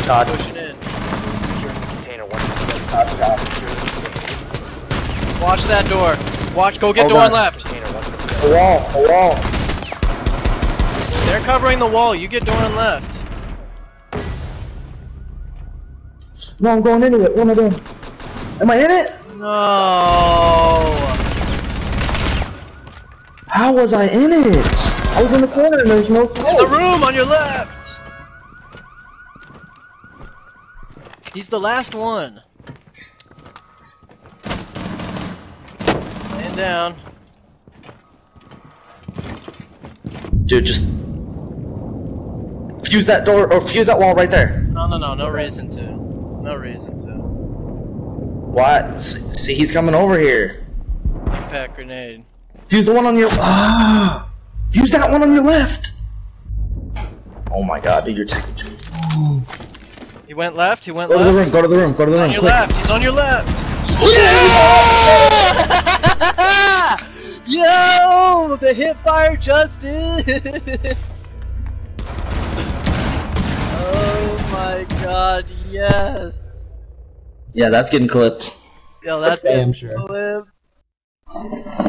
Todd. Pushing in. Watch that door. Watch, go get door on left. A wall. They're covering the wall, you get door on left. No, I'm going into it. One of them. Am I in it? No. How was I in it? I was in the corner and there's no smoke. In the room on your left. He's the last one. Laying down. Dude, just fuse that door or fuse that wall right there. No reason to. There's no reason to. What? See, he's coming over here. Impact grenade. Fuse the one on your. Fuse that one on your left. Oh my god, dude, you're taking. He went left. He went Go left. to the room. Go to the room. Go to the room. On your Quick. left. He's on your left. Yeah! Yo, the hip fire justice. Oh my god, yes. Yeah, that's getting clipped. Yo, that's damn getting clipped.